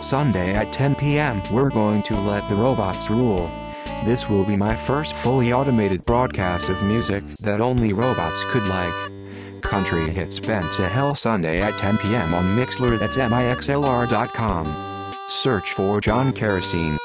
Sunday at 10 p.m. We're going to let the robots rule. This will be my first fully automated broadcast of music that only robots could like. Country Hits Bent to Hell Sunday at 10 p.m. on Mixlr. That's mixlr.com. Search for John Kerosene.